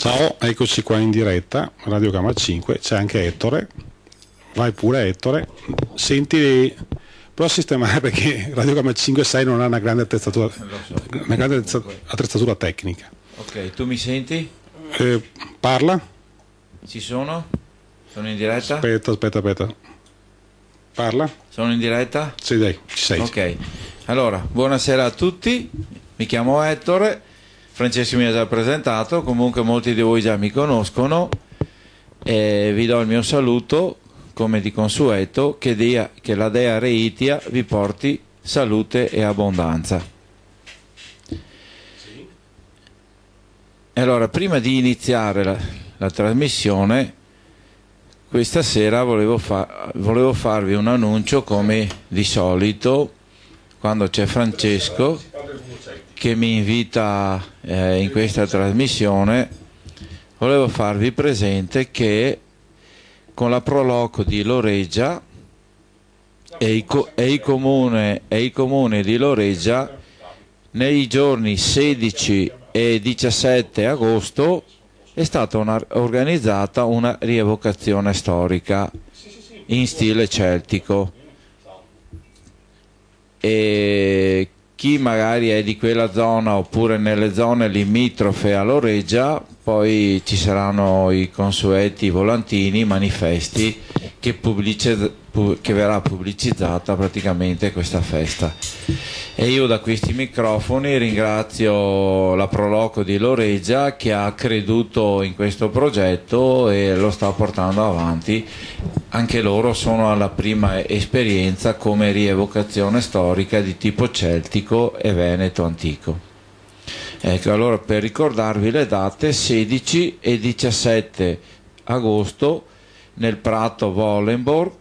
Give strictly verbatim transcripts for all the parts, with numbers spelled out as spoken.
Ciao, eccoci qua in diretta, Radio Gamma cinque, c'è anche Ettore, vai pure Ettore, senti, però sistemare perché Radio Gamma cinque sei non ha una grande attrezzatura, so, una grande attrezzatura tecnica. Ok, tu mi senti? Eh, parla? Ci sono? Sono in diretta? Aspetta, aspetta, aspetta. Parla? Sono in diretta? Sì, dai, ci sei. Ok, allora, buonasera a tutti, mi chiamo Ettore. Francesco mi ha già presentato, comunque molti di voi già mi conoscono e vi do il mio saluto, come di consueto, che, dia, che la Dea Reitia vi porti salute e abbondanza. Sì. E allora, prima di iniziare la, la trasmissione, questa sera volevo, fa, volevo farvi un annuncio come di solito, quando c'è Francesco che mi invita eh, in questa trasmissione. Volevo farvi presente che con la Proloco di Loreggia e i, co e, i comune, e i comuni di Loreggia nei giorni sedici e diciassette agosto è stata una, organizzata una rievocazione storica in stile celtico, e chi magari è di quella zona oppure nelle zone limitrofe a Loreggia, poi ci saranno i consueti volantini, manifesti che, che verrà pubblicizzata praticamente questa festa. E io da questi microfoni ringrazio la Proloco di Loreggia che ha creduto in questo progetto e lo sta portando avanti. Anche loro sono alla prima esperienza come rievocazione storica di tipo celtico e veneto antico. Ecco, allora per ricordarvi le date, sedici e diciassette agosto nel Prato Wallenborg,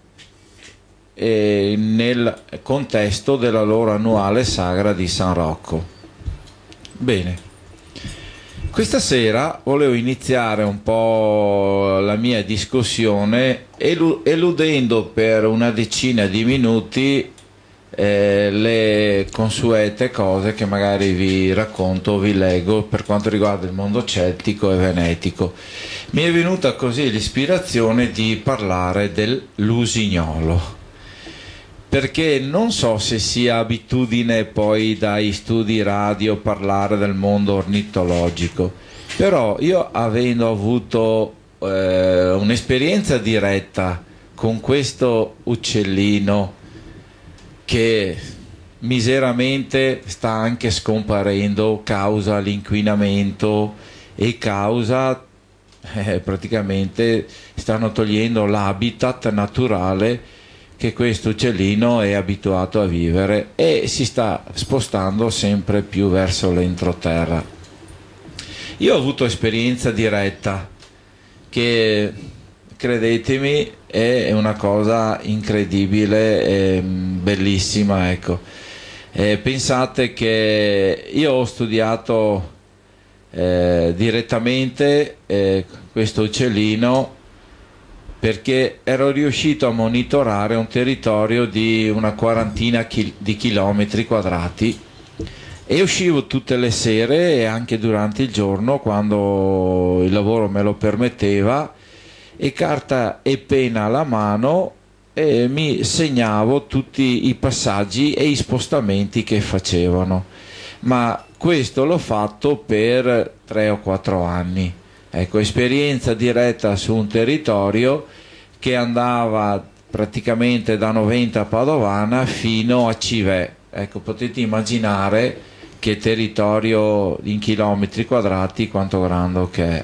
e nel contesto della loro annuale sagra di San Rocco. Bene, questa sera volevo iniziare un po' la mia discussione eludendo per una decina di minuti eh, le consuete cose che magari vi racconto o vi leggo per quanto riguarda il mondo celtico e venetico. Mi è venuta così l'ispirazione di parlare del lusignolo, perché non so se sia abitudine poi dai studi radio parlare del mondo ornitologico, però io, avendo avuto eh, un'esperienza diretta con questo uccellino che miseramente sta anche scomparendo causa l'inquinamento e causa eh, praticamente stanno togliendo l'habitat naturale che questo uccellino è abituato a vivere e si sta spostando sempre più verso l'entroterra. Io ho avuto esperienza diretta che, credetemi, è una cosa incredibile e bellissima, ecco. E pensate che io ho studiato eh, direttamente eh, questo uccellino perché ero riuscito a monitorare un territorio di una quarantina di chilometri quadrati e uscivo tutte le sere e anche durante il giorno quando il lavoro me lo permetteva, e carta e penna alla mano e mi segnavo tutti i passaggi e i spostamenti che facevano. Ma questo l'ho fatto per tre o quattro anni. Ecco, esperienza diretta su un territorio che andava praticamente da Noventa a Padovana fino a Civè. Ecco, potete immaginare che territorio in chilometri quadrati, quanto grande che è.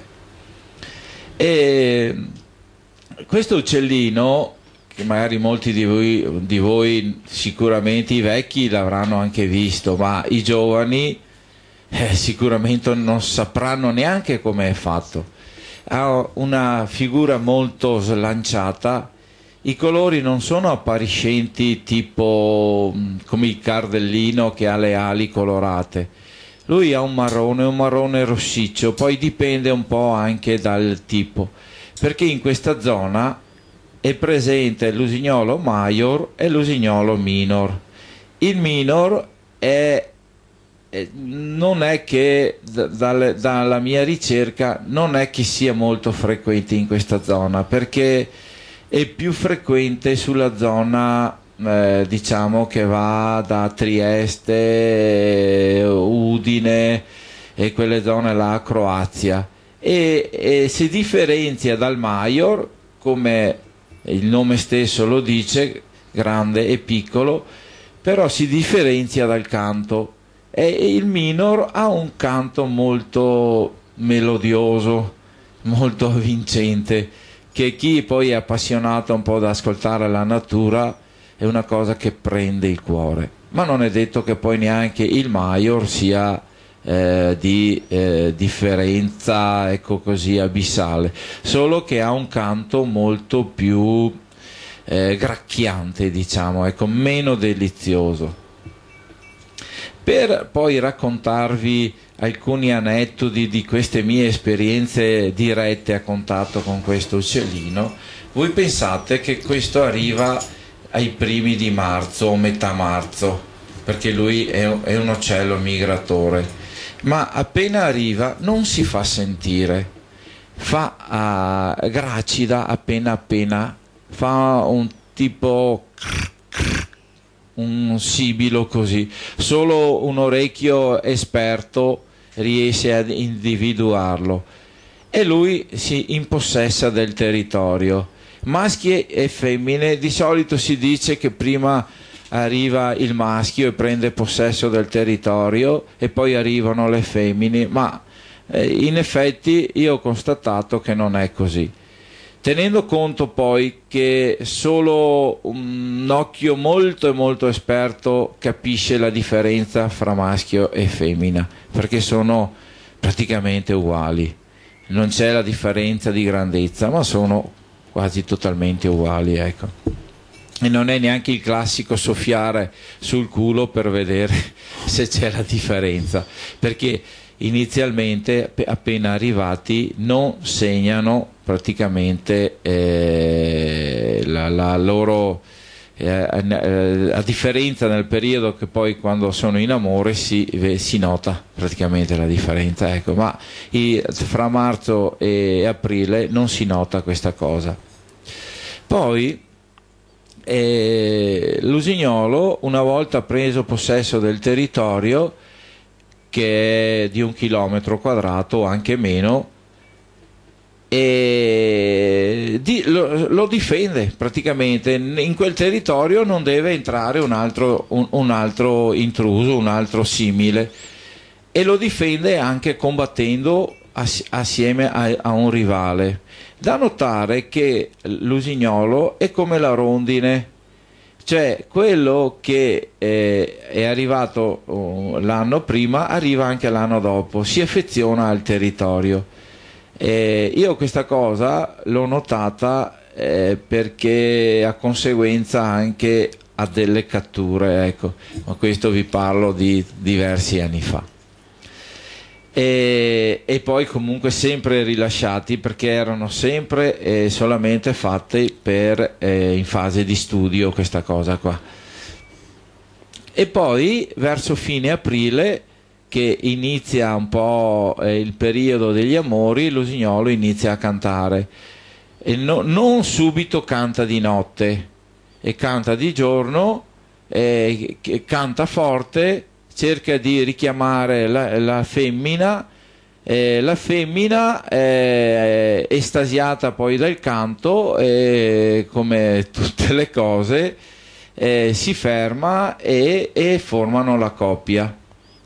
E questo uccellino, che magari molti di voi, di voi sicuramente i vecchi l'avranno anche visto, ma i giovani Eh, sicuramente non sapranno neanche come è fatto. Ha una figura molto slanciata, i colori non sono appariscenti tipo come il cardellino che ha le ali colorate. Lui ha un marrone, un marrone rossiccio, poi dipende un po' anche dal tipo, perché in questa zona è presente l'usignolo major e l'usignolo minor. Il minor è eh, non è che da, dalle- dalla mia ricerca non è che sia molto frequente in questa zona, perché è più frequente sulla zona eh, diciamo che va da Trieste, Udine e quelle zone là, Croazia, e, e si differenzia dal Major, come il nome stesso lo dice, grande e piccolo, però si differenzia dal canto, e il minor ha un canto molto melodioso, molto avvincente, che chi poi è appassionato un po' ad ascoltare la natura è una cosa che prende il cuore. Ma non è detto che poi neanche il Major sia eh, di eh, differenza, ecco così, abissale, solo che ha un canto molto più eh, gracchiante, diciamo, ecco, meno delizioso. Per poi raccontarvi alcuni aneddoti di queste mie esperienze dirette a contatto con questo uccellino, voi pensate che questo arriva ai primi di marzo o metà marzo, perché lui è un, è un uccello migratore, ma appena arriva non si fa sentire, fa uh, gracida appena appena, fa un tipo un sibilo così, solo un orecchio esperto riesce ad individuarlo, e lui si impossessa del territorio. Maschi e femmine, di solito si dice che prima arriva il maschio e prende possesso del territorio e poi arrivano le femmine, ma eh, in effetti io ho constatato che non è così, tenendo conto poi che solo un occhio molto e molto esperto capisce la differenza fra maschio e femmina, perché sono praticamente uguali, non c'è la differenza di grandezza, ma sono quasi totalmente uguali, ecco. E non è neanche il classico soffiare sul culo per vedere se c'è la differenza, perché inizialmente appena arrivati non segnano praticamente eh, la, la loro eh, a differenza nel periodo, che poi quando sono in amore si, si nota praticamente la differenza, ecco. Ma i, fra marzo e aprile non si nota questa cosa. Poi eh, l'usignolo, una volta preso possesso del territorio, che è di un chilometro quadrato o anche meno, e di, lo, lo difende praticamente. In quel territorio non deve entrare un altro, un, un altro intruso, un altro simile, e lo difende anche combattendo ass- assieme a, a un rivale. Da notare che l'usignolo è come la rondine, cioè quello che eh, è arrivato uh, l'anno prima arriva anche l'anno dopo, si affeziona al territorio. Eh, io questa cosa l'ho notata eh, perché a conseguenza anche a delle catture, ecco, ma questo vi parlo di diversi anni fa. E, e poi comunque sempre rilasciati, perché erano sempre eh, solamente fatti per eh, in fase di studio, questa cosa qua. E poi verso fine aprile, che inizia un po' eh, il periodo degli amori, l'usignolo inizia a cantare, e no, non subito canta di notte, e canta di giorno, eh, canta forte, cerca di richiamare la, la femmina, eh, la femmina è estasiata poi dal canto, eh, come tutte le cose, eh, si ferma e, e formano la coppia.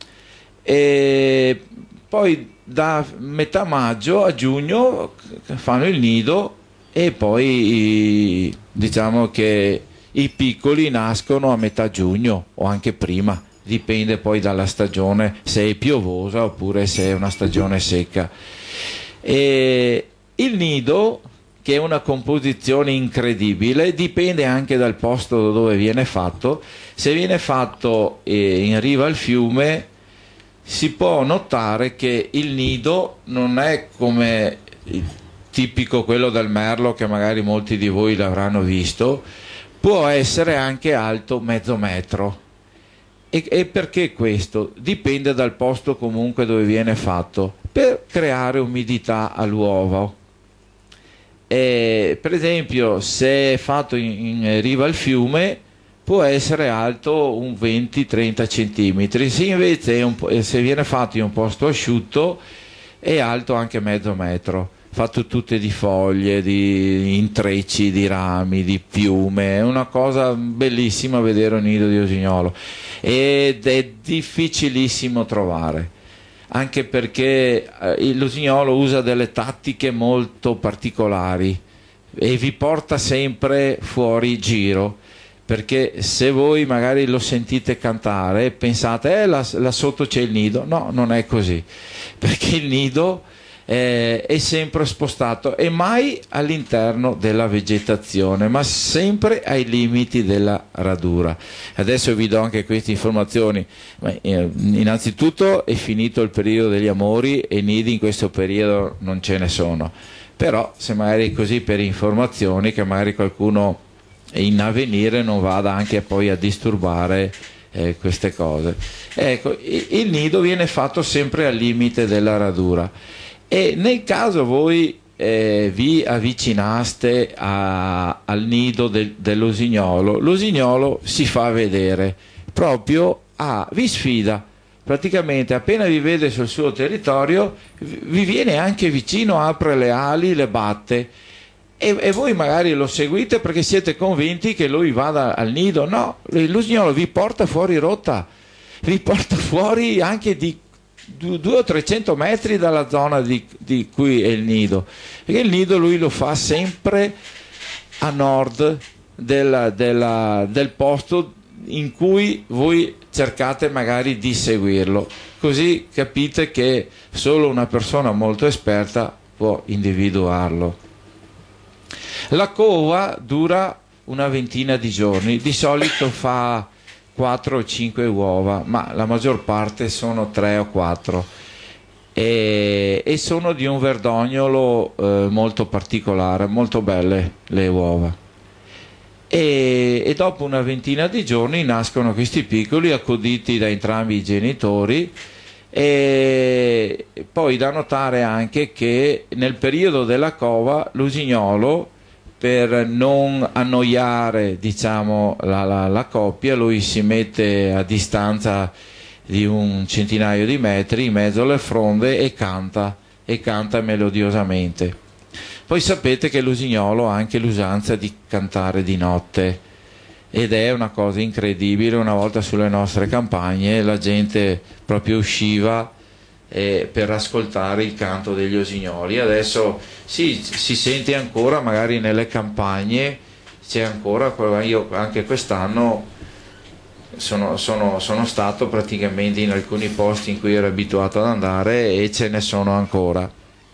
E poi da metà maggio a giugno fanno il nido, e poi diciamo che i piccoli nascono a metà giugno o anche prima, dipende poi dalla stagione, se è piovosa oppure se è una stagione secca. E il nido, che è una composizione incredibile, dipende anche dal posto dove viene fatto. Se viene fatto in riva al fiume, si può notare che il nido non è come il tipico quello del merlo, che magari molti di voi l'avranno visto, può essere anche alto mezzo metro, E, e perché questo? Dipende dal posto comunque dove viene fatto, per creare umidità all'uovo. E, per esempio, se è fatto in, in riva al fiume, può essere alto un venti trenta centimetri, se invece è un, se viene fatto in un posto asciutto è alto anche mezzo metro, fatto tutte di foglie, di intrecci, di rami, di piume. È una cosa bellissima vedere un nido di usignolo ed è difficilissimo trovare, anche perché eh, l'usignolo usa delle tattiche molto particolari e vi porta sempre fuori giro, perché se voi magari lo sentite cantare pensate eh, là, là sotto c'è il nido. No, non è così, perché il nido eh, è sempre spostato e mai all'interno della vegetazione, ma sempre ai limiti della radura. Adesso vi do anche queste informazioni. Innanzitutto è finito il periodo degli amori e nidi in questo periodo non ce ne sono, però se magari così per informazioni, che magari qualcuno in avvenire non vada anche poi a disturbare eh, queste cose. Ecco, il, il nido viene fatto sempre al limite della radura, e nel caso voi eh, vi avvicinaste a, al nido del, dell'usignolo, l'usignolo si fa vedere proprio a, vi sfida. Praticamente appena vi vede sul suo territorio vi viene anche vicino, apre le ali, le batte. E, e voi magari lo seguite perché siete convinti che lui vada al nido. No, l'usignolo vi porta fuori rotta, vi porta fuori anche di due o trecento metri dalla zona di, di cui è il nido, perché il nido lui lo fa sempre a nord della, della, del posto in cui voi cercate magari di seguirlo, così capite che solo una persona molto esperta può individuarlo. La cova dura una ventina di giorni, di solito fa quattro o cinque uova, ma la maggior parte sono tre o quattro, e, e sono di un verdognolo eh, molto particolare, molto belle le uova. E, e dopo una ventina di giorni nascono questi piccoli accuditi da entrambi i genitori. E poi da notare anche che nel periodo della cova l'usignolo, per non annoiare diciamo la, la, la coppia, lui si mette a distanza di un centinaio di metri in mezzo alle fronde e canta, e canta melodiosamente. Poi sapete che l'usignolo ha anche l'usanza di cantare di notte, ed è una cosa incredibile. Una volta sulle nostre campagne la gente proprio usciva eh, per ascoltare il canto degli usignoli. Adesso sì, si sente ancora magari nelle campagne, c'è ancora, io anche quest'anno sono, sono, sono stato praticamente in alcuni posti in cui ero abituato ad andare e ce ne sono ancora.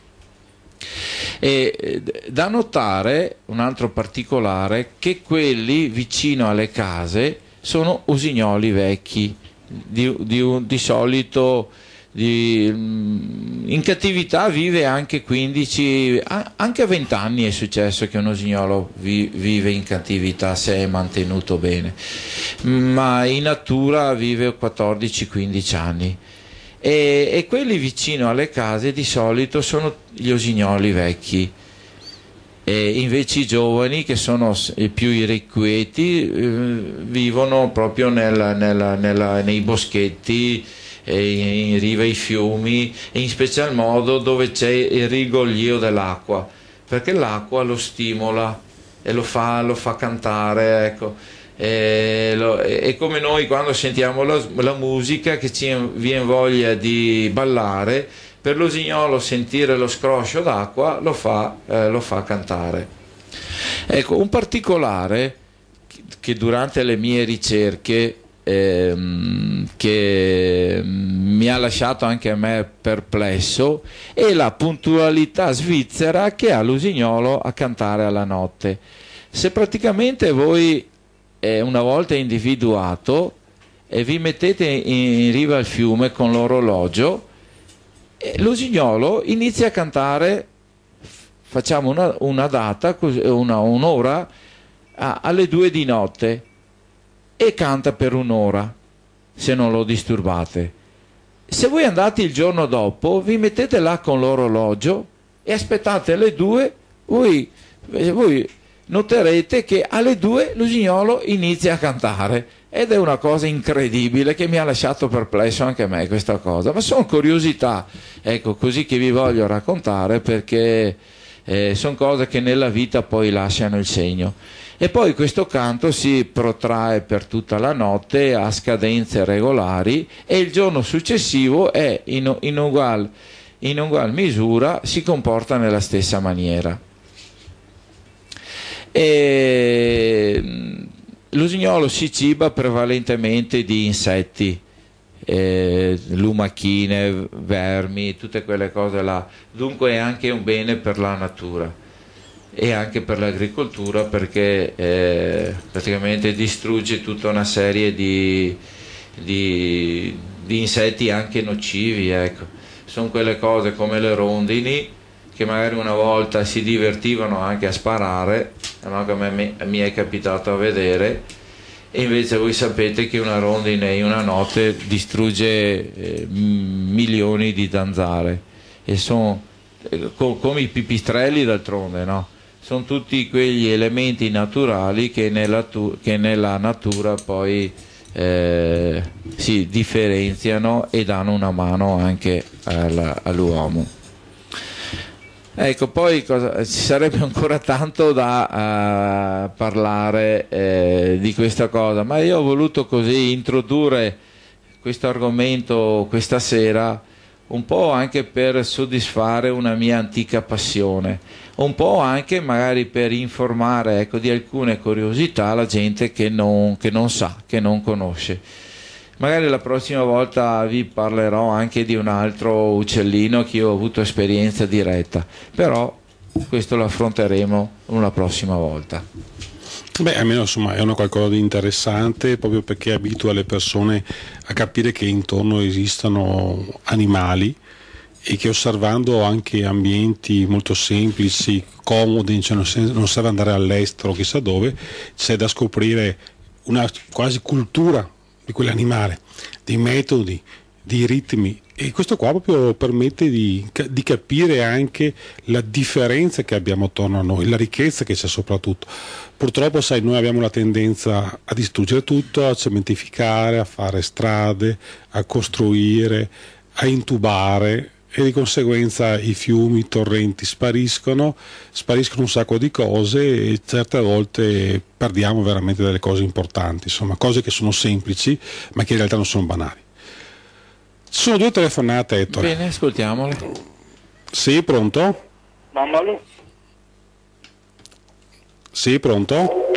E da notare un altro particolare, che quelli vicino alle case sono usignoli vecchi, di, di, di solito di, in cattività vive anche quindici, anche a venti anni è successo che un usignolo vi, vive in cattività se è mantenuto bene, ma in natura vive quattordici quindici anni. E, e quelli vicino alle case di solito sono gli usignoli vecchi, e invece i giovani, che sono più irrequieti, eh, vivono proprio nella, nella, nella, nei boschetti, eh, in riva ai fiumi, e in special modo dove c'è il rigoglio dell'acqua, perché l'acqua lo stimola e lo fa, lo fa cantare, ecco. E lo, è come noi quando sentiamo la, la musica che ci viene voglia di ballare, per l'usignolo sentire lo scroscio d'acqua lo fa, eh, lo fa cantare. Ecco, un particolare che durante le mie ricerche ehm, che mi ha lasciato anche a me perplesso è la puntualità svizzera che ha l'usignolo a cantare alla notte. Se praticamente voi una volta individuato e vi mettete in riva al fiume con l'orologio, l'usignolo inizia a cantare, facciamo una, una data, una, un'ora a, alle due di notte, e canta per un'ora. se non lo disturbate. Se voi andate il giorno dopo, vi mettete là con l'orologio e aspettate alle due, voi, voi noterete che alle due l'usignolo inizia a cantare, ed è una cosa incredibile che mi ha lasciato perplesso anche a me questa cosa, ma sono curiosità, ecco, così che vi voglio raccontare, perché eh, sono cose che nella vita poi lasciano il segno. E poi questo canto si protrae per tutta la notte a scadenze regolari, e il giorno successivo è in, in, ugual, in ugual misura si comporta nella stessa maniera. E l'usignolo si ciba prevalentemente di insetti, eh, lumachine, vermi, tutte quelle cose là, dunque è anche un bene per la natura e anche per l'agricoltura, perché eh, praticamente distrugge tutta una serie di, di, di insetti anche nocivi, ecco. Sono quelle cose come le rondini che magari una volta si divertivano anche a sparare, no? Come mi è capitato a vedere, e invece voi sapete che una rondine in una notte distrugge eh, milioni di zanzare, e sono eh, co come i pipistrelli d'altronde, no? Sono tutti quegli elementi naturali che nella, che nella natura poi eh, si differenziano e danno una mano anche all'uomo. Ecco, poi cosa, ci sarebbe ancora tanto da uh, parlare eh, di questa cosa, ma io ho voluto così introdurre questo argomento questa sera, un po' anche per soddisfare una mia antica passione, un po' anche magari per informare, ecco, di alcune curiosità la gente che non, che non sa, che non conosce. Magari la prossima volta vi parlerò anche di un altro uccellino che io ho avuto esperienza diretta, però questo lo affronteremo una prossima volta. Beh, almeno insomma è una qualcosa di interessante, proprio perché abitua le persone a capire che intorno esistono animali, e che osservando anche ambienti molto semplici, comodi, cioè non serve andare all'estero chissà dove, c'è da scoprire una quasi cultura di quell'animale, dei metodi, dei ritmi, e questo qua proprio permette di, di capire anche la differenza che abbiamo attorno a noi, la ricchezza che c'è soprattutto. Purtroppo, sai, noi abbiamo la tendenza a distruggere tutto, a cementificare, a fare strade, a costruire, a intubare, e di conseguenza i fiumi, i torrenti spariscono, spariscono un sacco di cose, e certe volte perdiamo veramente delle cose importanti, insomma, cose che sono semplici ma che in realtà non sono banali. Ci sono due telefonate, Ettore. Bene, ascoltiamole. Sì, pronto? Mamma Lu. Sì, pronto?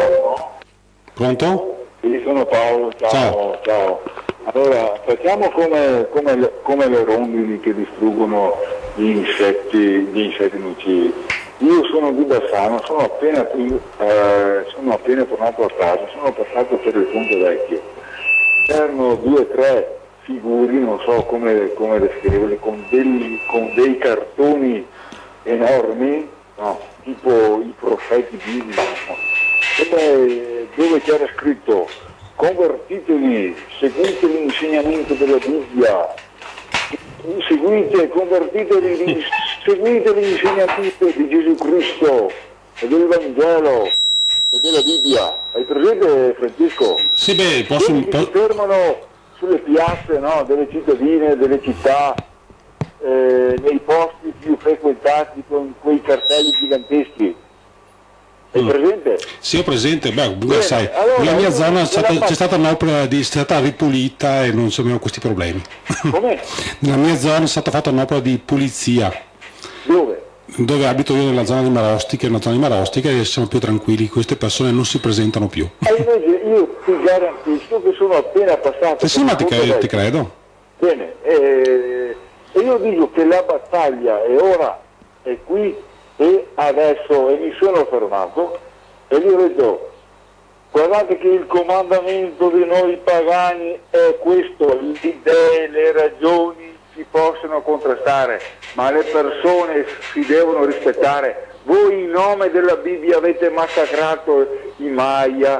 Pronto? Sì, sono Paolo, ciao, Ciao. ciao. Allora, facciamo come, come, le, come le rondini che distruggono gli insetti, gli insetti nocivi. Io sono di Bassano, sono appena, eh, sono appena tornato a casa, sono passato per il Ponte Vecchio. C'erano due o tre figuri, non so come, come descriverli, con, dei, con dei cartoni enormi, no, tipo i profeti biblici, no, dove, dove c'era scritto: convertitevi, seguite l'insegnamento della Bibbia, seguite, convertitevi, seguite l'insegnamento di Gesù Cristo e del Vangelo e della Bibbia. Hai presente, Francesco? Sì, beh, posso... Quelli che si fermano sulle piazze, no, delle cittadine, delle città, eh, nei posti più frequentati con quei cartelli giganteschi. Hai presente? Sì, ho presente. Beh, Bene, sai, allora, nella mia zona c'è c'è la- stata un'opera di è stata ripulita e non abbiamo questi problemi. Com'è? Nella mia zona è stata fatta un'opera di pulizia, Dove? dove abito io, nella zona di Marostica, è una zona di Marostica, e siamo più tranquilli, queste persone non si presentano più. E invece io ti garantisco che sono appena passato. Eh sì, ma ti, per il cre- Ponte ti Vecchio. credo. Bene, eh, e io dico che la battaglia è ora, è qui e adesso, e mi sono fermato e gli ho detto: guardate che il comandamento di noi pagani è questo, le idee, le ragioni si possono contrastare, ma le persone si devono rispettare. Voi in nome della Bibbia avete massacrato i Maya,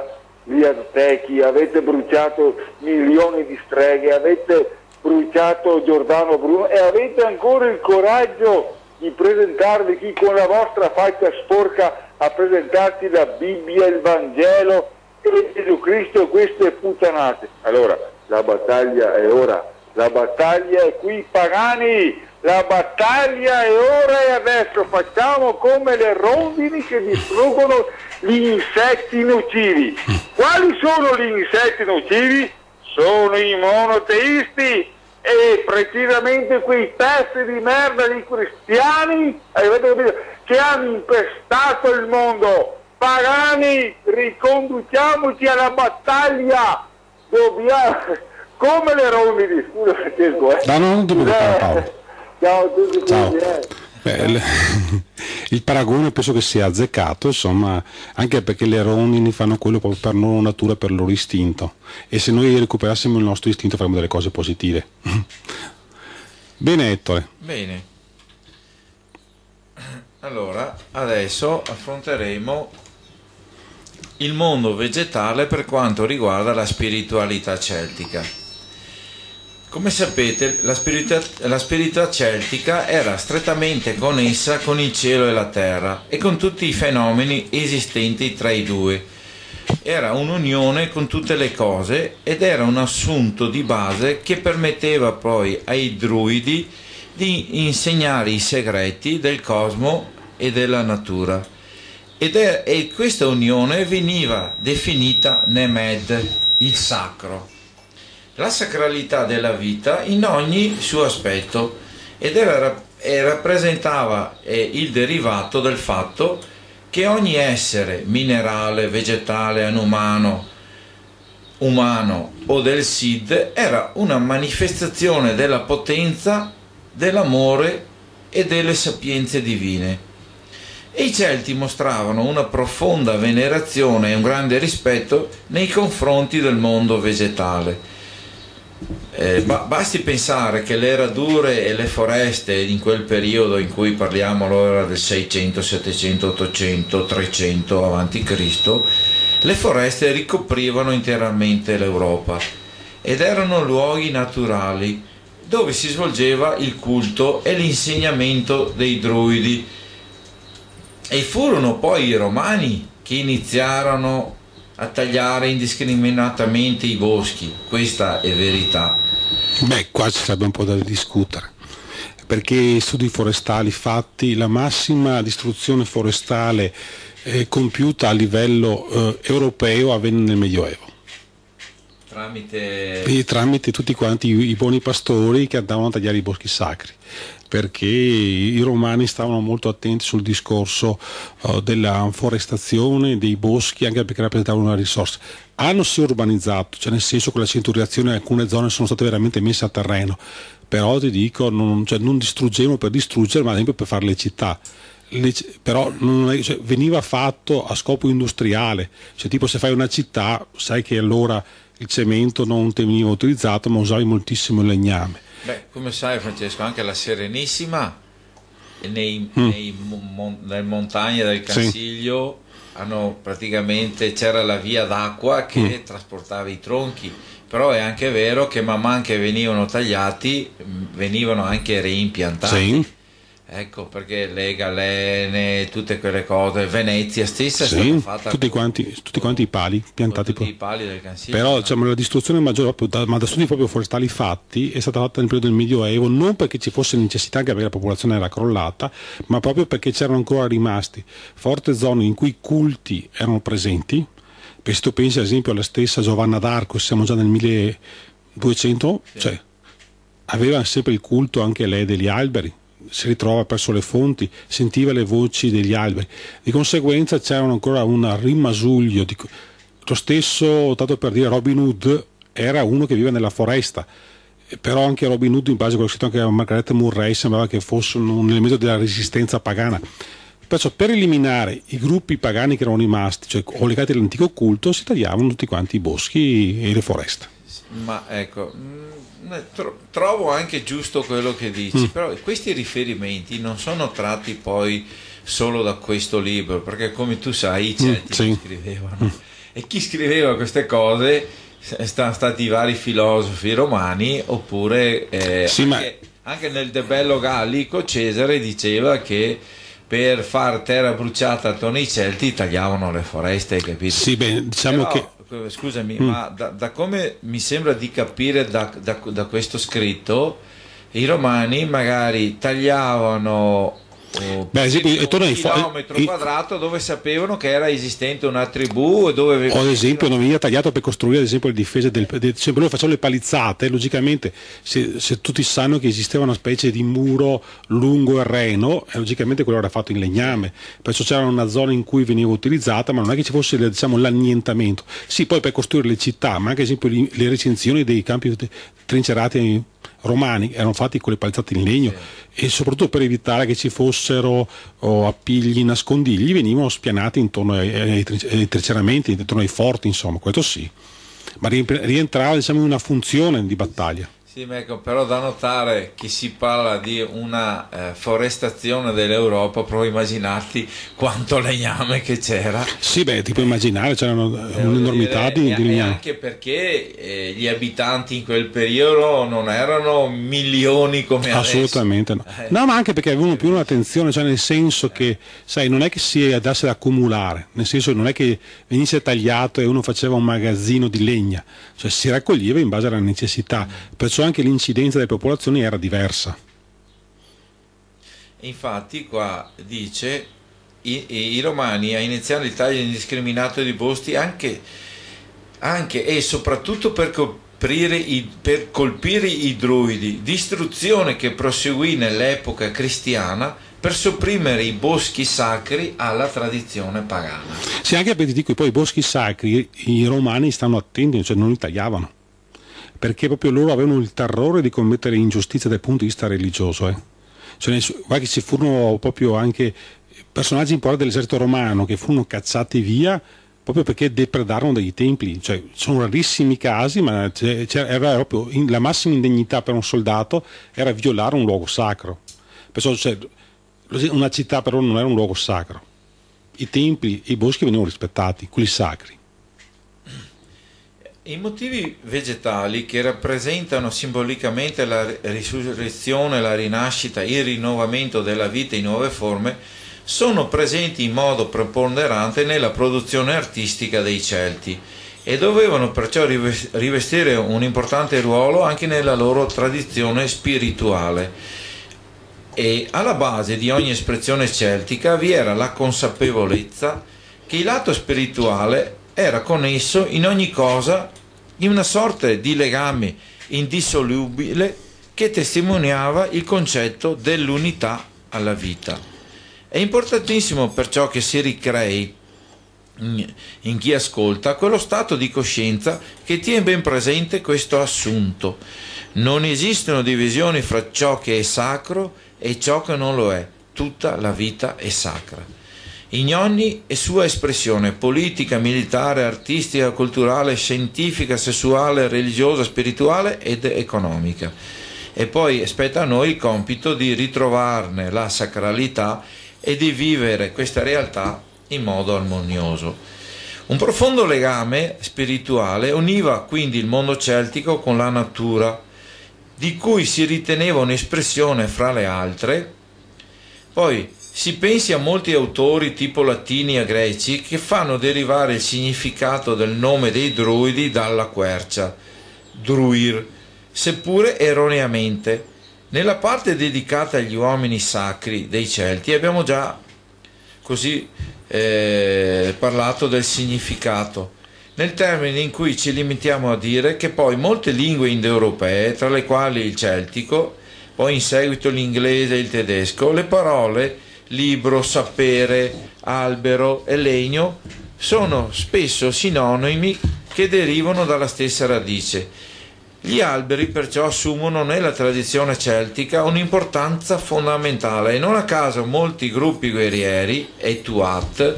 gli Aztechi, avete bruciato milioni di streghe, avete bruciato Giordano Bruno e avete ancora il coraggio di presentarvi qui con la vostra faccia sporca a presentarti la Bibbia, il Vangelo e Gesù Cristo, queste puttanate. Allora, la battaglia è ora, la battaglia è qui, pagani, la battaglia è ora e adesso facciamo come le rondini che distruggono gli insetti nocivi. Quali sono gli insetti nocivi? Sono i monoteisti e precisamente quei pezzi di merda di cristiani, avete capito, che hanno impestato il mondo. Pagani, riconduciamoci alla battaglia, dobbiamo, come le rondini, scusa Francesco, eh? No, no, non ti preoccupare, Paolo. Ciao a tutti. Ciao. Quindi, eh. Beh, le- il paragone penso che sia azzeccato, insomma, anche perché le rondini fanno quello proprio per loro natura, per il loro istinto, e se noi recuperassimo il nostro istinto faremmo delle cose positive. Bene, Ettore. Bene, allora adesso affronteremo il mondo vegetale per quanto riguarda la spiritualità celtica. Come sapete, la spiritualità, la spiritualità celtica era strettamente connessa con il cielo e la terra e con tutti i fenomeni esistenti tra i due. Era un'unione con tutte le cose ed era un assunto di base che permetteva poi ai druidi di insegnare i segreti del cosmo e della natura. Ed è, e questa unione veniva definita Nemed, il sacro. La sacralità della vita in ogni suo aspetto ed era, e rappresentava eh, il derivato del fatto che ogni essere minerale, vegetale, anumano, umano o del Sid era una manifestazione della potenza, dell'amore e delle sapienze divine. E i Celti mostravano una profonda venerazione e un grande rispetto nei confronti del mondo vegetale. Eh, ba- basti pensare che le radure e le foreste in quel periodo in cui parliamo allora del seicento, settecento, ottocento, trecento avanti Cristo, le foreste ricoprivano interamente l'Europa ed erano luoghi naturali dove si svolgeva il culto e l'insegnamento dei druidi, e furono poi i Romani che iniziarono a tagliare indiscriminatamente i boschi. Questa è verità. Beh, qua ci sarebbe un po' da discutere, perché studi forestali fatti, la massima distruzione forestale eh, compiuta a livello eh, europeo avvenne nel Medioevo. Tramite... E tramite tutti quanti i, i buoni pastori che andavano a tagliare i boschi sacri, perché i romani stavano molto attenti sul discorso uh, della forestazione dei boschi, anche perché rappresentavano una risorsa. Hanno si urbanizzato, cioè nel senso che la centuriazione alcune zone sono state veramente messe a terreno, però ti dico, non, cioè, non distruggevano per distruggere, ma ad esempio per fare le città. Le, però non è, cioè, veniva fatto a scopo industriale, cioè tipo se fai una città sai che allora il cemento non te veniva utilizzato, ma usavi moltissimo il legname. Beh, come sai Francesco, anche la Serenissima nei, mm. nei mon, nelle montagne del Cansiglio sì. hanno praticamente, c'era la via d'acqua che mm. trasportava i tronchi, però è anche vero che man mano che venivano tagliati venivano anche reimpiantati. Sì. Ecco perché le galene, tutte quelle cose, Venezia stessa è sì, stata fatta tutti quanti, tutti quanti i pali piantati, tutti i pali del Cansiglio, però no? Diciamo, la distruzione maggiore, da, ma da studi proprio forestali fatti, è stata fatta nel periodo del Medioevo, non perché ci fosse necessità, anche perché la popolazione era crollata, ma proprio perché c'erano ancora rimasti forti zone in cui i culti erano presenti. Per se tu pensi ad esempio alla stessa Giovanna d'Arco, siamo già nel milleduecento, sì. Cioè aveva sempre il culto anche lei degli alberi, si ritrova presso le fonti, sentiva le voci degli alberi, di conseguenza c'era ancora un rimasuglio di... lo stesso, tanto per dire, Robin Hood era uno che vive nella foresta, però anche Robin Hood, in base a quello che ho scritto anche a Margaret Murray, sembrava che fosse un, un elemento della resistenza pagana. Perciò per eliminare i gruppi pagani che erano rimasti, cioè o legati all'antico culto, si tagliavano tutti quanti i boschi e le foreste. Ma ecco, trovo anche giusto quello che dici, mm. però questi riferimenti non sono tratti poi solo da questo libro, perché come tu sai i Celti mm, sì. lo scrivevano mm. E chi scriveva queste cose sono stati i vari filosofi romani, oppure eh, sì, anche, ma... anche nel De Bello Gallico Cesare diceva che per far terra bruciata attorno ai Celti tagliavano le foreste, capito? Sì, beh, diciamo Però, che... Scusami, mm. ma da, da come mi sembra di capire da, da, da questo scritto, i romani magari tagliavano oh, Beh, esempio, un chilometro quadrato dove sapevano che era esistente una tribù e dove o ad esempio non veniva tagliato per costruire ad esempio le difese del, del sempre noi facciamo le palizzate, logicamente se, se tutti sanno che esisteva una specie di muro lungo il Reno, eh, logicamente quello era fatto in legname, perciò c'era una zona in cui veniva utilizzata, ma non è che ci fosse, diciamo, l'annientamento. Sì, poi per costruire le città, ma anche ad esempio le recinzioni dei campi trincerati romani erano fatti con le palizzate in legno, sì. E soprattutto per evitare che ci fossero oh, appigli nascondigli venivano spianati intorno ai, ai, ai triceramenti, intorno ai forti, insomma, questo sì, ma rientrava, diciamo, in una funzione di battaglia. Sì, ecco, però da notare che si parla di una eh, forestazione dell'Europa, provo a immaginarti quanto legname che c'era. Sì, beh, ti puoi immaginare, c'erano un'enormità di, di legname. Anche perché eh, gli abitanti in quel periodo non erano milioni come assolutamente adesso. No. No, ma anche perché avevano più un'attenzione, cioè nel senso che, sai, non è che si andasse ad accumulare, nel senso non è che venisse tagliato e uno faceva un magazzino di legna, cioè si raccoglieva in base alla necessità, perciò anche l'incidenza delle popolazioni era diversa. Infatti qua dice i, i romani a iniziare il taglio indiscriminato di boschi anche, anche e soprattutto per coprire i, per colpire i druidi, distruzione che proseguì nell'epoca cristiana per sopprimere i boschi sacri alla tradizione pagana. Sì, anche perché dico, poi i boschi sacri i romani stanno attenti, cioè non li tagliavano, perché proprio loro avevano il terrore di commettere ingiustizia dal punto di vista religioso. Eh. Cioè, guarda che ci furono proprio anche personaggi importanti dell'esercito romano che furono cacciati via proprio perché depredarono dei templi. Cioè, sono rarissimi casi, ma era proprio in, la massima indegnità per un soldato era violare un luogo sacro. Perciò, cioè, una città però non era un luogo sacro. I templi e i boschi venivano rispettati, quelli sacri. I motivi vegetali che rappresentano simbolicamente la risurrezione, la rinascita, il rinnovamento della vita in nuove forme sono presenti in modo preponderante nella produzione artistica dei Celti e dovevano perciò rivestire un importante ruolo anche nella loro tradizione spirituale. E alla base di ogni espressione celtica vi era la consapevolezza che il lato spirituale era connesso in ogni cosa in una sorta di legame indissolubile che testimoniava il concetto dell'unità alla vita. È importantissimo perciò che si ricrei in chi ascolta quello stato di coscienza che tiene ben presente questo assunto. Non esistono divisioni fra ciò che è sacro e ciò che non lo è. Tutta la vita è sacra. In ogni sua espressione politica, militare, artistica, culturale, scientifica, sessuale, religiosa, spirituale ed economica. E poi spetta a noi il compito di ritrovarne la sacralità e di vivere questa realtà in modo armonioso. Un profondo legame spirituale univa quindi il mondo celtico con la natura, di cui si riteneva un'espressione fra le altre. Poi si pensi a molti autori tipo latini e greci che fanno derivare il significato del nome dei druidi dalla quercia, druir, seppure erroneamente. Nella parte dedicata agli uomini sacri dei Celti abbiamo già così eh, parlato del significato, nel termine in cui ci limitiamo a dire che poi molte lingue indoeuropee, tra le quali il celtico, poi in seguito l'inglese e il tedesco, le parole libro, sapere, albero e legno sono spesso sinonimi che derivano dalla stessa radice. Gli alberi perciò assumono nella tradizione celtica un'importanza fondamentale e non a caso molti gruppi guerrieri e Tuat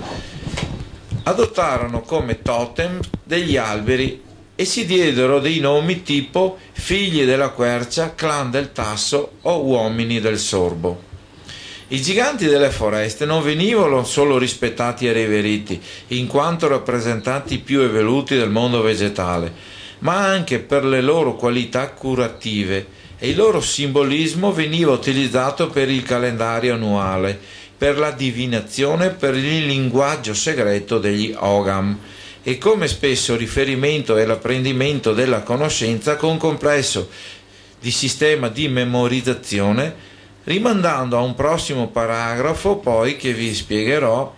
adottarono come totem degli alberi e si diedero dei nomi tipo figli della quercia, clan del tasso o uomini del sorbo. I giganti delle foreste non venivano solo rispettati e riveriti in quanto rappresentanti più evoluti del mondo vegetale, ma anche per le loro qualità curative, e il loro simbolismo veniva utilizzato per il calendario annuale, per la divinazione, per il linguaggio segreto degli Ogam, e come spesso riferimento e l'apprendimento della conoscenza con complesso di sistema di memorizzazione, rimandando a un prossimo paragrafo poi che vi spiegherò,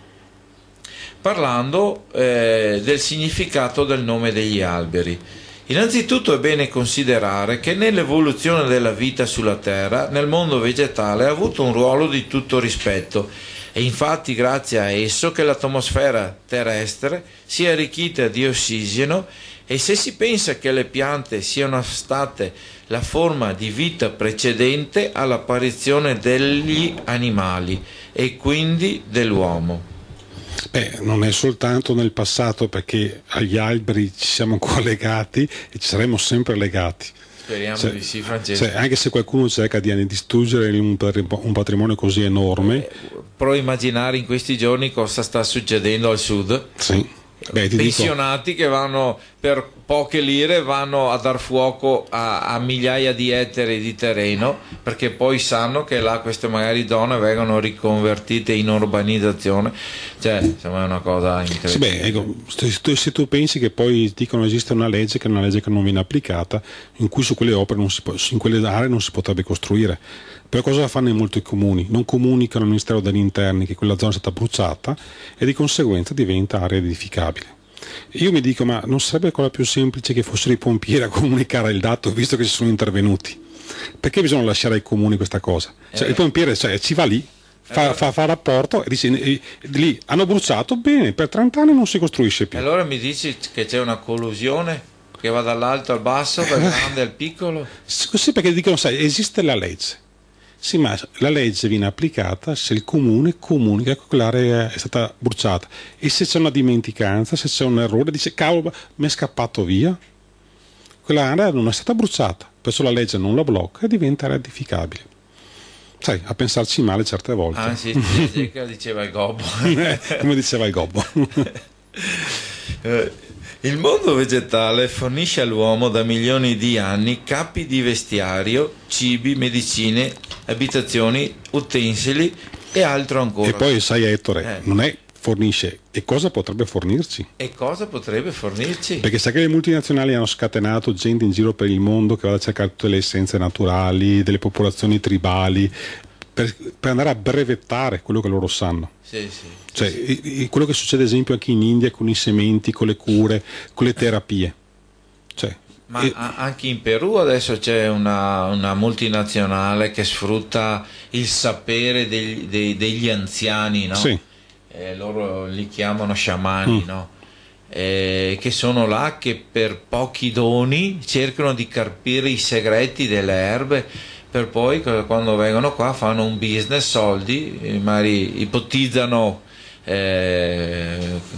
parlando eh, del significato del nome degli alberi. Innanzitutto è bene considerare che nell'evoluzione della vita sulla Terra, nel mondo vegetale, ha avuto un ruolo di tutto rispetto. È infatti grazie a esso che l'atmosfera terrestre si è arricchita di ossigeno, e se si pensa che le piante siano state la forma di vita precedente all'apparizione degli animali e quindi dell'uomo. Beh, non è soltanto nel passato, perché agli alberi ci siamo collegati e ci saremo sempre legati. Speriamo cioè, di sì, Francesco. Cioè, anche se qualcuno cerca di distruggere un patrimonio così enorme. Eh, però immaginare in questi giorni cosa sta succedendo al sud. Sì. Beh, ti pensionati dico, che vanno per poche lire vanno a dar fuoco a, a migliaia di ettari di terreno, perché poi sanno che là queste magari zone vengono riconvertite in urbanizzazione. Cioè, insomma, è una cosa incredibile. Sì, beh, ecco, se, tu, se tu pensi che poi dicono esiste una legge che è una legge che non viene applicata, in cui su quelle opere non si può, in quelle aree non si potrebbe costruire. Per cosa fanno in molti comuni? Non comunicano al Ministero degli Interni che quella zona è stata bruciata e di conseguenza diventa area edificabile. Io mi dico, ma non sarebbe cosa più semplice che fossero i pompieri a comunicare il dato, visto che ci sono intervenuti? Perché bisogna lasciare ai comuni questa cosa? Cioè, eh. Il pompiere cioè, ci va lì, fa, allora, fa, fa rapporto e dice, e, lì hanno bruciato, bene, per trenta anni non si costruisce più. Allora mi dici che c'è una collusione che va dall'alto al basso, dal grande al piccolo? Sì, perché dicono, sai, esiste la legge. Sì, ma la legge viene applicata se il comune comunica che quell'area è stata bruciata, e se c'è una dimenticanza, se c'è un errore, dice cavolo, mi è scappato via, quell'area non è stata bruciata, perciò la legge non la blocca e diventa area edificabile. Sai, a pensarci male certe volte. Ah sì, diceva il gobbo. Come diceva il gobbo. Il mondo vegetale fornisce all'uomo da milioni di anni capi di vestiario, cibi, medicine, abitazioni, utensili e altro ancora. E poi sai, Ettore, eh. non è fornisce, e cosa potrebbe fornirci? E cosa potrebbe fornirci? Perché sai che le multinazionali hanno scatenato gente in giro per il mondo che va a cercare tutte le essenze naturali, delle popolazioni tribali, per, per andare a brevettare quello che loro sanno. Sì, sì. Cioè, sì. quello che succede ad esempio anche in India con i sementi, con le cure, con le terapie. Cioè, Ma e... anche in Perù adesso c'è una, una multinazionale che sfrutta il sapere degli, dei, degli anziani, no? Sì. Eh, loro li chiamano sciamani, mm. no? Eh, che sono là che per pochi doni cercano di carpire i segreti delle erbe, per poi quando vengono qua fanno un business, soldi, magari ipotizzano, eh,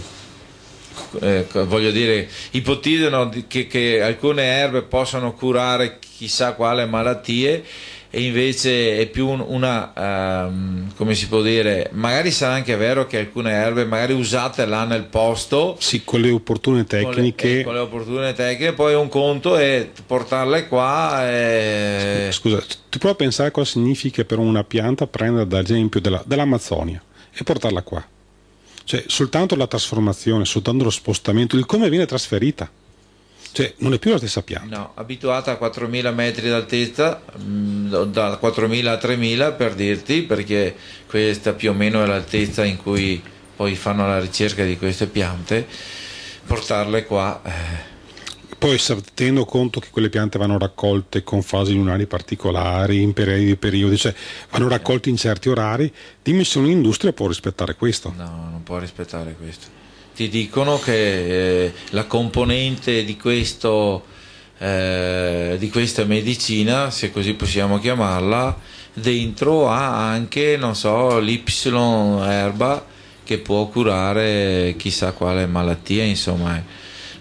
eh, voglio dire, ipotizzano che, che alcune erbe possano curare chissà quale malattie, e invece è più una, um, come si può dire, magari sarà anche vero che alcune erbe magari usate là nel posto, sì, con le opportune tecniche, con le, eh, con le opportune tecniche, poi un conto è portarle qua e... Scusa, ti provo a pensare cosa significa per una pianta prendere ad esempio della, dell'Amazzonia e portarla qua. Cioè, soltanto la trasformazione, soltanto lo spostamento, il come viene trasferita. Cioè, non è più la stessa pianta. No, abituata a quattromila metri d'altezza, mh, da quattromila a tremila per dirti, perché questa più o meno è l'altezza in cui poi fanno la ricerca di queste piante, portarle qua. Eh. Poi tenendo conto che quelle piante vanno raccolte con fasi lunari particolari, in periodi, periodi, cioè vanno raccolte in certi orari, dimmi se un'industria può rispettare questo. No, non può rispettare questo. Ti dicono che eh, la componente di, questo, eh, di questa medicina, se così possiamo chiamarla, dentro ha anche, non so, l'Y erba che può curare chissà quale malattia, insomma.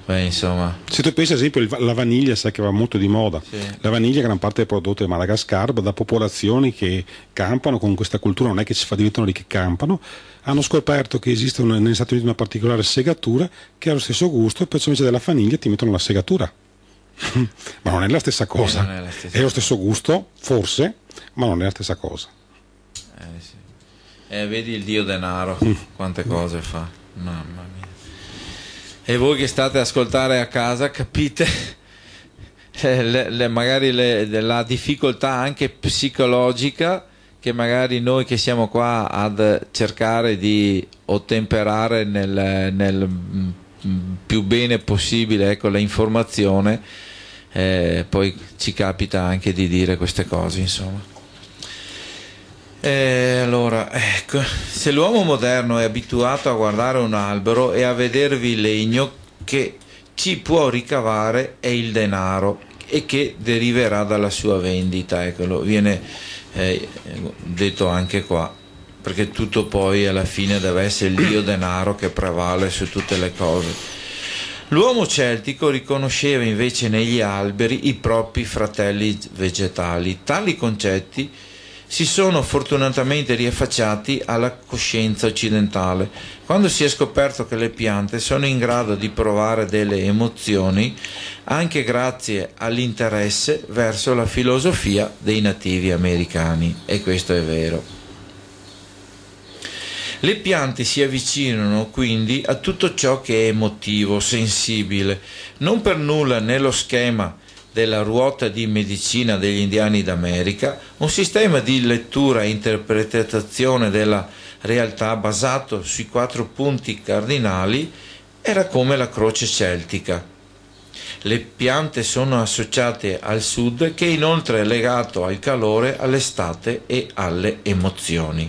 Beh, insomma. Se tu pensi ad esempio il- la vaniglia, sai che va molto di moda, Sì. la vaniglia gran parte è prodotta in Madagascar da popolazioni che campano con questa cultura, non è che si fa diventano lì che campano, hanno scoperto che esiste un- negli Stati Uniti una particolare segatura che ha lo stesso gusto, perciò invece della vaniglia ti mettono la segatura. Ma non è la stessa cosa, non è la stessa è lo stesso gusto, forse, ma non è la stessa cosa. Eh, sì. Eh, vedi il dio denaro, quante cose fa, mamma mia. E voi che state a ascoltare a casa capite eh, le- le- magari le- la difficoltà anche psicologica che magari noi che siamo qua ad cercare di ottemperare nel, nel mm, più bene possibile, ecco, l'informazione, eh, poi ci capita anche di dire queste cose, insomma. E allora, ecco, se l'uomo moderno è abituato a guardare un albero e a vedervi legno, che ci può ricavare è il denaro e che deriverà dalla sua vendita, ecco, viene eh, detto anche qua, perché tutto poi alla fine deve essere il dio denaro che prevale su tutte le cose. L'uomo celtico riconosceva invece negli alberi i propri fratelli vegetali. Tali concetti si sono fortunatamente riaffacciati alla coscienza occidentale, quando si è scoperto che le piante sono in grado di provare delle emozioni anche grazie all'interesse verso la filosofia dei nativi americani, e questo è vero. Le piante si avvicinano quindi a tutto ciò che è emotivo, sensibile. Non per nulla nello schema della ruota di medicina degli indiani d'America, un sistema di lettura e interpretazione della realtà basato sui quattro punti cardinali era come la croce celtica. Le piante sono associate al sud, che inoltre è legato al calore, all'estate e alle emozioni.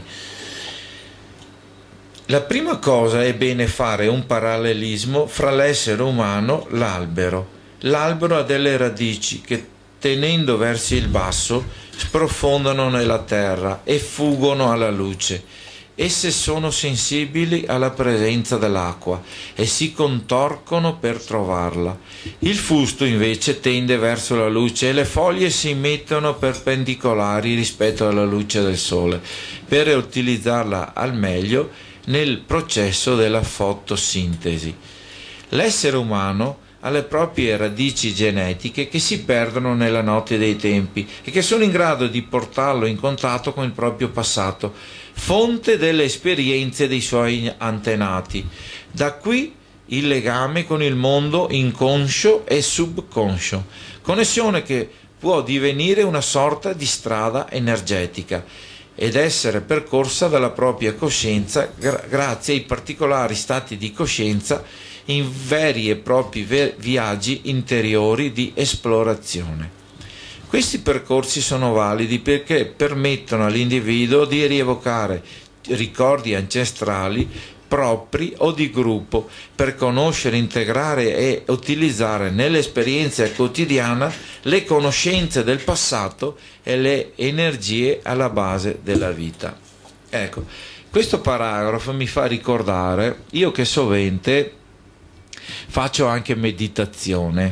La prima cosa è bene fare un parallelismo fra l'essere umano e l'albero. L'albero ha delle radici che, tenendo verso il basso, sprofondano nella terra e fuggono alla luce. Esse sono sensibili alla presenza dell'acqua e si contorcono per trovarla. Il fusto invece tende verso la luce e le foglie si mettono perpendicolari rispetto alla luce del sole per utilizzarla al meglio nel processo della fotosintesi. L'essere umano ha le proprie radici genetiche che si perdono nella notte dei tempi e che sono in grado di portarlo in contatto con il proprio passato, fonte delle esperienze dei suoi antenati. Da qui il legame con il mondo inconscio e subconscio, connessione che può divenire una sorta di strada energetica ed essere percorsa dalla propria coscienza gra- grazie ai particolari stati di coscienza in veri e propri ver- viaggi interiori di esplorazione. Questi percorsi sono validi perché permettono all'individuo di rievocare ricordi ancestrali propri o di gruppo per conoscere, integrare e utilizzare nell'esperienza quotidiana le conoscenze del passato e le energie alla base della vita. Ecco, questo paragrafo mi fa ricordare, io che sovente faccio anche meditazione,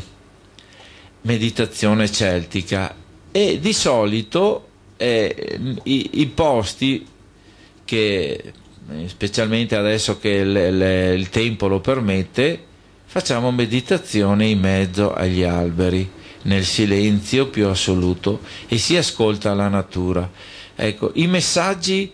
meditazione celtica, e di solito eh, i, i posti che, specialmente adesso che le, le, il tempo lo permette, facciamo meditazione in mezzo agli alberi, nel silenzio più assoluto, e si ascolta la natura. Ecco, i messaggi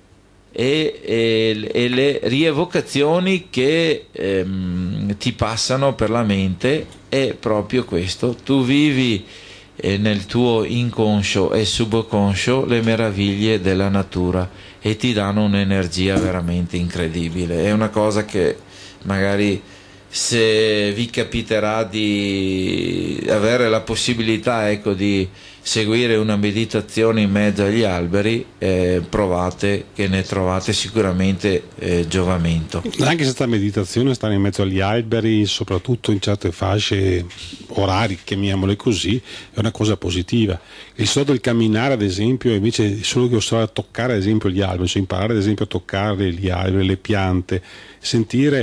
e, e, e le rievocazioni che ehm, ti passano per la mente è proprio questo. Tu vivi eh, nel tuo inconscio e subconscio le meraviglie della natura e ti danno un'energia veramente incredibile. È una cosa che magari, se vi capiterà di avere la possibilità, ecco, di seguire una meditazione in mezzo agli alberi, eh, provate, che ne trovate sicuramente eh, giovamento. Anche questa meditazione, stare in mezzo agli alberi, soprattutto in certe fasce orari, chiamiamole così, è una cosa positiva. Il solo del camminare, ad esempio, invece solo che osservare a toccare ad esempio gli alberi, cioè imparare ad esempio a toccare gli alberi, le piante, sentire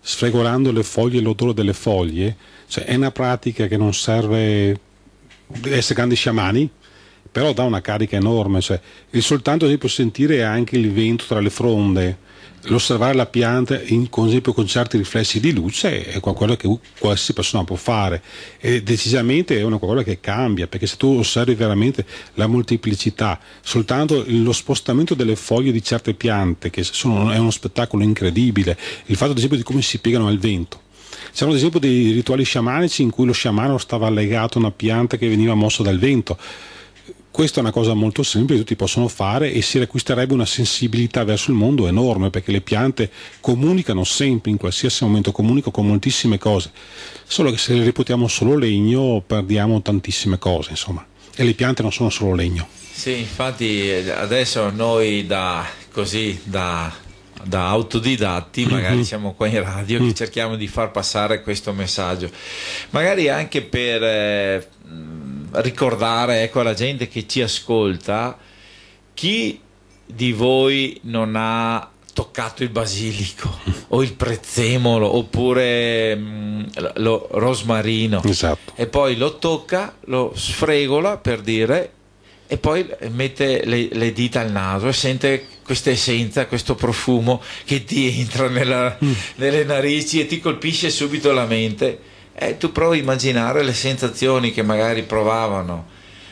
sfregolando le foglie, l'odore delle foglie, cioè è una pratica che non serve essere grandi sciamani, però dà una carica enorme, cioè il soltanto si può sentire anche il vento tra le fronde, l'osservare la pianta in, con esempio con certi riflessi di luce è qualcosa che qualsiasi persona può fare, e decisamente è una qualcosa che cambia, perché se tu osservi veramente la molteplicità, soltanto lo spostamento delle foglie di certe piante, che sono, è uno spettacolo incredibile, il fatto ad esempio di come si piegano al vento. C'erano ad esempio dei rituali sciamanici in cui lo sciamano stava legato a una pianta che veniva mossa dal vento. Questa è una cosa molto semplice, tutti possono fare, e si acquisterebbe una sensibilità verso il mondo enorme, perché le piante comunicano sempre, in qualsiasi momento comunicano con moltissime cose, solo che se le reputiamo solo legno perdiamo tantissime cose, insomma, e le piante non sono solo legno. Sì, infatti adesso noi da così da, da autodidatti magari mm-hmm. siamo qua in radio mm. che cerchiamo di far passare questo messaggio, magari anche per eh, ricordare, ecco, alla gente che ci ascolta, chi di voi non ha toccato il basilico o il prezzemolo oppure mh, lo rosmarino, esatto. E poi lo tocca, lo sfregola per dire, e poi mette le, le dita al naso e sente questa essenza, questo profumo che ti entra nella, mm. nelle narici e ti colpisce subito la mente. E tu provi a immaginare le sensazioni che magari provavano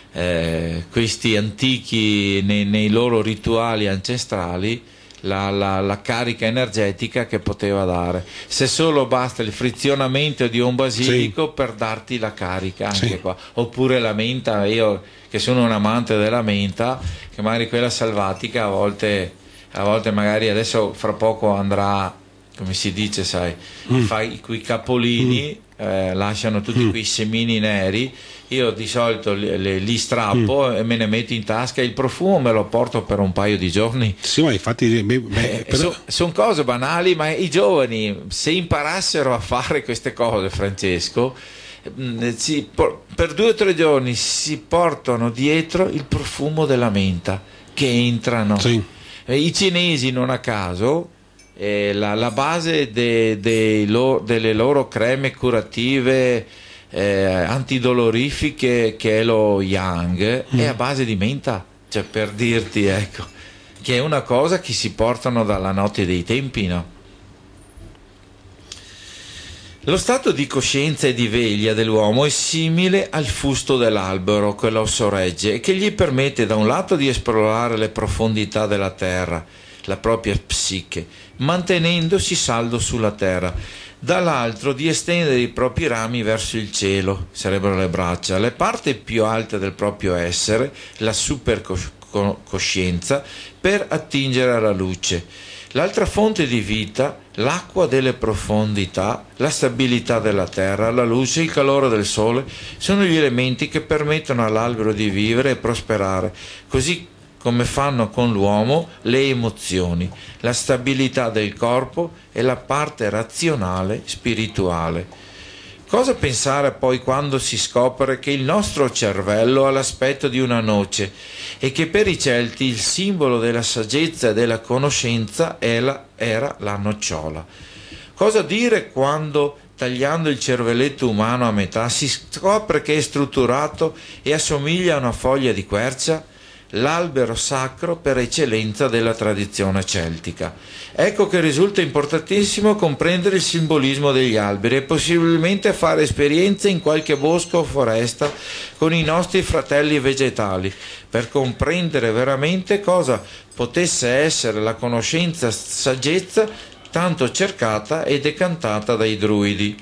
eh, questi antichi nei, nei loro rituali ancestrali, la, la, la carica energetica che poteva dare. Se solo basta il frizionamento di un basilico sì. per darti la carica anche sì. qua, oppure la menta, io che sono un amante della menta, che magari quella salvatica a volte, a volte magari adesso fra poco andrà, come si dice, sai, mm. fai quei capolini, mm. eh, lasciano tutti mm. quei semini neri, io di solito li, li strappo mm. e me ne metto in tasca, il profumo me lo porto per un paio di giorni. Sì, ma infatti beh, beh, però... sono son cose banali, ma i giovani, se imparassero a fare queste cose, Francesco, si, per due o tre giorni si portano dietro il profumo della menta che entrano. Sì. I cinesi, non a caso, Eh, la, la base de, de lo, delle loro creme curative eh, antidolorifiche, che è lo Yang, mm. è a base di menta, cioè, per dirti, ecco, che è una cosa che si portano dalla notte dei tempi, no? Lo stato di coscienza e di veglia dell'uomo è simile al fusto dell'albero che lo sorregge e che gli permette da un lato di esplorare le profondità della terra, la propria psiche, mantenendosi saldo sulla terra, dall'altro di estendere i propri rami verso il cielo, sarebbero le braccia, le parti più alte del proprio essere, la supercoscienza, per attingere alla luce. L'altra fonte di vita, l'acqua delle profondità, la stabilità della terra, la luce, il calore del sole, sono gli elementi che permettono all'albero di vivere e prosperare, così come fanno con l'uomo le emozioni, la stabilità del corpo e la parte razionale spirituale. Cosa pensare poi quando si scopre che il nostro cervello ha l'aspetto di una noce e che per i Celti il simbolo della saggezza e della conoscenza era la nocciola? Cosa dire quando, tagliando il cervelletto umano a metà, si scopre che è strutturato e assomiglia a una foglia di quercia? L'albero sacro per eccellenza della tradizione celtica. Ecco che risulta importantissimo comprendere il simbolismo degli alberi e possibilmente fare esperienze in qualche bosco o foresta con i nostri fratelli vegetali, per comprendere veramente cosa potesse essere la conoscenza saggezza tanto cercata e decantata dai druidi.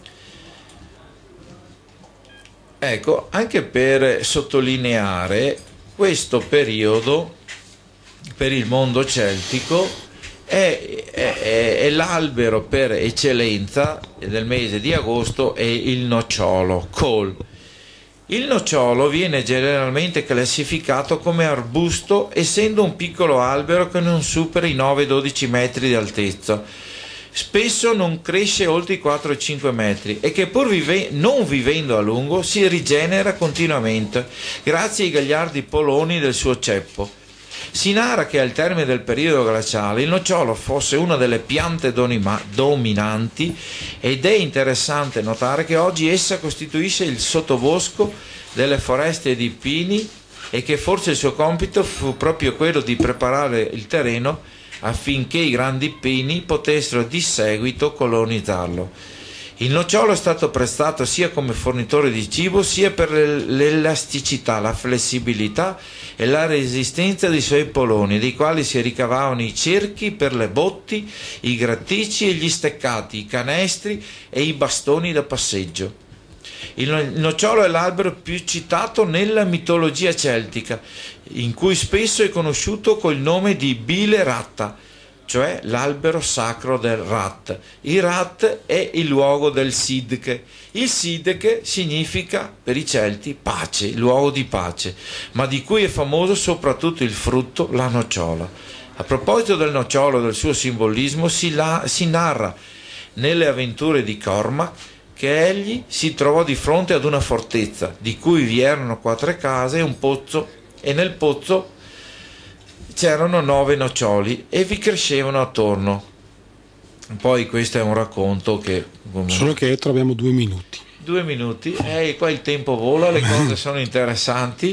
Ecco, anche per sottolineare questo periodo per il mondo celtico è, è, è l'albero per eccellenza del mese di agosto è il nocciolo, col. Il nocciolo viene generalmente classificato come arbusto, essendo un piccolo albero che non supera i nove dodici metri di altezza. Spesso non cresce oltre i quattro cinque metri e che pur vive, non vivendo a lungo si rigenera continuamente grazie ai gagliardi poloni del suo ceppo. Si narra che al termine del periodo glaciale il nocciolo fosse una delle piante donima- dominanti ed è interessante notare che oggi essa costituisce il sottobosco delle foreste di pini e che forse il suo compito fu proprio quello di preparare il terreno affinché i grandi pini potessero di seguito colonizzarlo. Il nocciolo è stato prestato sia come fornitore di cibo sia per l'elasticità, la flessibilità e la resistenza dei suoi poloni, dei quali si ricavavano i cerchi per le botti, i gratticci e gli steccati, i canestri e i bastoni da passeggio. Il nocciolo è l'albero più citato nella mitologia celtica, in cui spesso è conosciuto col nome di Bile Ratta, cioè l'albero sacro del Rat. Il Rat è il luogo del Sidche. Il Sidche significa per i Celti pace, luogo di pace, ma di cui è famoso soprattutto il frutto, la nocciola. A proposito del nocciolo e del suo simbolismo, si, la, si narra nelle avventure di Cormac che egli si trovò di fronte ad una fortezza, di cui vi erano quattro case e un pozzo, e nel pozzo c'erano nove noccioli e vi crescevano attorno. Poi questo è un racconto che... Solo che troviamo due minuti. Due minuti, e eh, qua il tempo vola, le cose sono interessanti.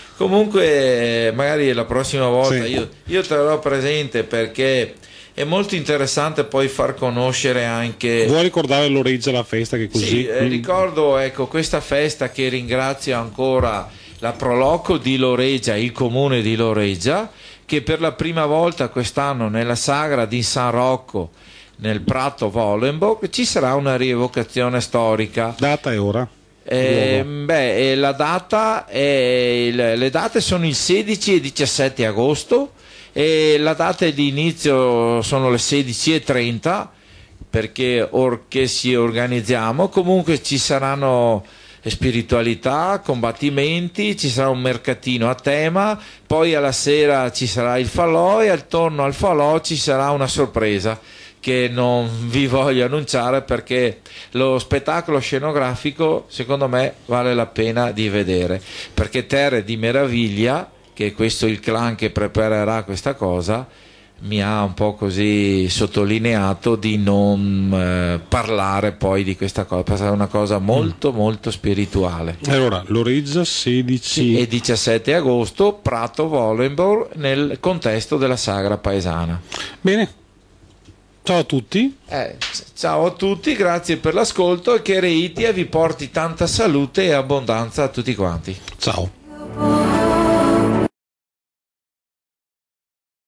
Comunque magari la prossima volta sì. io, io terrò presente, perché è molto interessante poi far conoscere anche... Vuoi ricordare l'Oreggia, la festa che così... Sì, eh, ricordo ecco questa festa, che ringrazio ancora la Proloco di Loreggia, il comune di Loreggia, che per la prima volta quest'anno nella sagra di San Rocco nel Prato Volenborg ci sarà una rievocazione storica. Data e ora? Eh, beh, la data è, le date sono il sedici e diciassette agosto e la data di inizio sono le sedici e trenta, perché or che si organizziamo. Comunque ci saranno spiritualità, combattimenti, ci sarà un mercatino a tema, poi alla sera ci sarà il falò e attorno al falò ci sarà una sorpresa che non vi voglio annunciare, perché lo spettacolo scenografico secondo me vale la pena di vedere, perché Terre di Meraviglia, che è questo il clan che preparerà questa cosa, mi ha un po' così sottolineato di non eh, parlare poi di questa cosa, perché è una cosa molto mm. molto spirituale. Allora, Loreggia sedici e diciassette agosto, Prato Volenborg, nel contesto della sagra paesana. Bene, ciao a tutti. Eh, ciao a tutti, grazie per l'ascolto e che Reitia vi porti tanta salute e abbondanza a tutti quanti. Ciao.